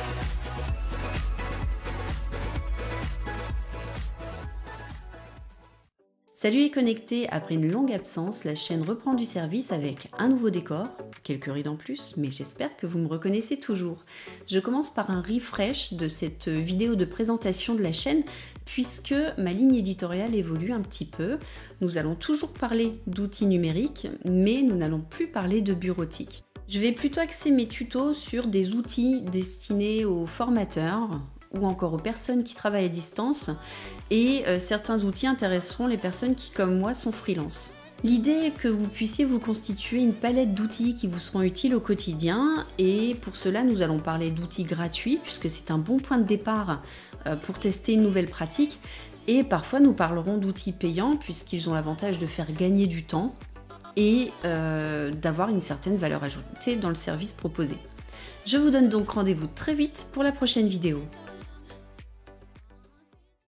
Salut les connectés, après une longue absence, la chaîne reprend du service avec un nouveau décor, quelques rides en plus, mais j'espère que vous me reconnaissez toujours. Je commence par un refresh de cette vidéo de présentation de la chaîne, puisque ma ligne éditoriale évolue un petit peu. Nous allons toujours parler d'outils numériques, mais nous n'allons plus parler de bureautique. Je vais plutôt axer mes tutos sur des outils destinés aux formateurs, ou encore aux personnes qui travaillent à distance, et certains outils intéresseront les personnes qui, comme moi, sont freelance. L'idée est que vous puissiez vous constituer une palette d'outils qui vous seront utiles au quotidien, et pour cela nous allons parler d'outils gratuits, puisque c'est un bon point de départ pour tester une nouvelle pratique, et parfois nous parlerons d'outils payants, puisqu'ils ont l'avantage de faire gagner du temps, et d'avoir une certaine valeur ajoutée dans le service proposé. Je vous donne donc rendez-vous très vite pour la prochaine vidéo.